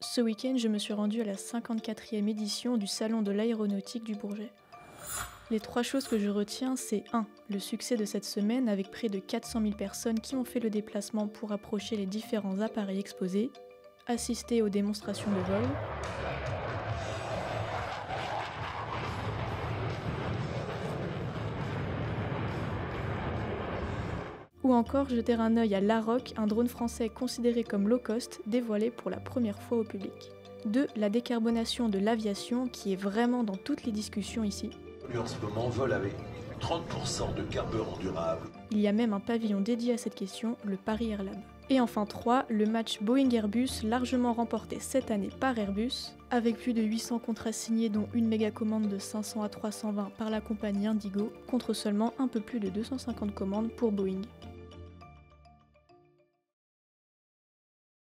Ce week-end, je me suis rendue à la 54e édition du Salon de l'aéronautique du Bourget. Les 3 choses que je retiens, c'est 1. Le succès de cette semaine avec près de 400 000 personnes qui ont fait le déplacement pour approcher les différents appareils exposés, assister aux démonstrations de vol, ou encore jeter un œil à l'Aroc, un drone français considéré comme low cost, dévoilé pour la première fois au public. 2. La décarbonation de l'aviation qui est vraiment dans toutes les discussions ici. Lui en ce moment vole avec 30% de carburant durable. Il y a même un pavillon dédié à cette question, le Paris Airlab. Et enfin 3, le match Boeing-Airbus largement remporté cette année par Airbus, avec plus de 800 contrats signés dont une méga commande de 500 à 320 par la compagnie Indigo, contre seulement un peu plus de 250 commandes pour Boeing.